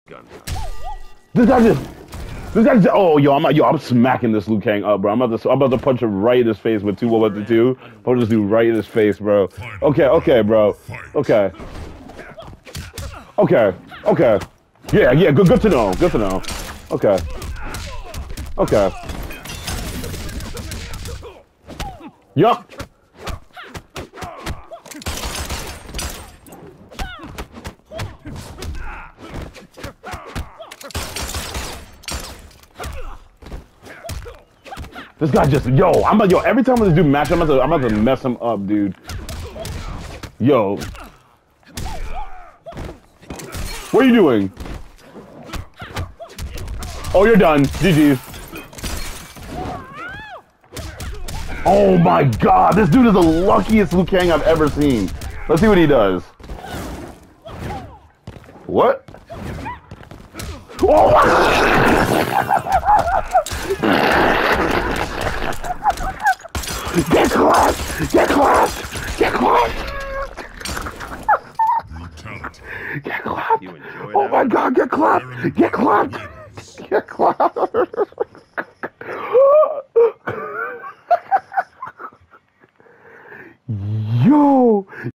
This guy just. Oh, I'm smacking this Liu Kang up, bro. I'm about to punch him right in his face with 2-1-2. I'll just do right in his face, bro. Okay, bro. Okay. Yeah, good to know. Okay. Yup. This guy just, every time this dude match, I'm about to mess him up, dude. Yo. What are you doing? Oh, you're done. GG's. Oh my god, this dude is the luckiest Liu Kang I've ever seen. Let's see what he does. What? Oh! Get clapped! Get clapped! Get clapped! Get clapped! Oh my god, get clapped! Get clapped! Get clapped!